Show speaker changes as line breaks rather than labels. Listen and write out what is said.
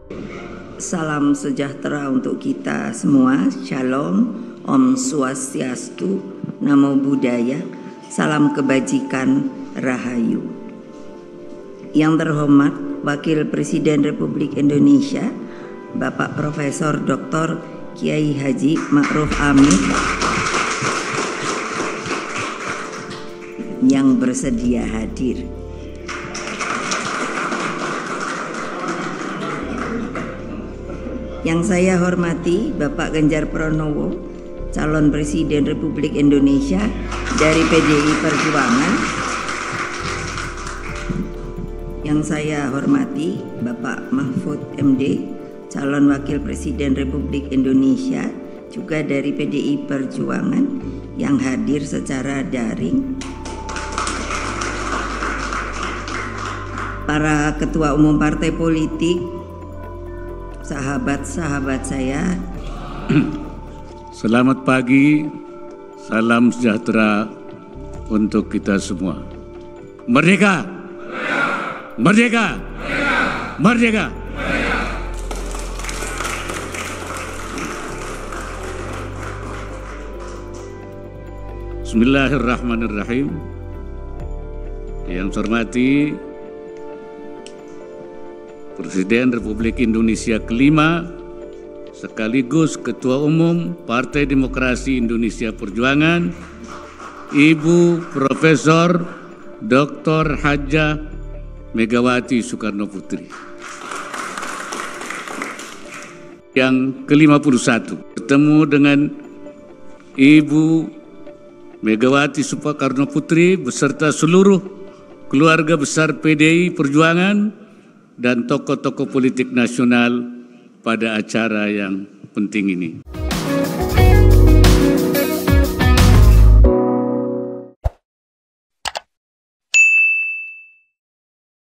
Salam sejahtera untuk kita semua. Shalom, Om Swastiastu, Namo Buddhaya, salam kebajikan, Rahayu. Yang terhormat Wakil Presiden Republik Indonesia, Bapak Profesor Dr. Kiai Haji Ma'ruf Amin yang bersedia hadir. Yang saya hormati Bapak Ganjar Pranowo, calon Presiden Republik Indonesia dari PDI Perjuangan. Yang saya hormati Bapak Mahfud MD, calon Wakil Presiden Republik Indonesia juga dari PDI Perjuangan yang hadir secara daring. Para ketua umum partai politik, sahabat-sahabat saya.
Selamat pagi, salam sejahtera untuk kita semua. Merdeka! Merdeka! Merdeka! Bismillahirrahmanirrahim. Yang saya hormati Presiden Republik Indonesia kelima sekaligus Ketua Umum Partai Demokrasi Indonesia Perjuangan, Ibu Profesor Dr. Hajah Megawati Soekarno Putri. Yang ke-51, bertemu dengan Ibu Megawati Soekarno Putri beserta seluruh keluarga besar PDI Perjuangan dan tokoh-tokoh politik nasional pada acara yang penting ini.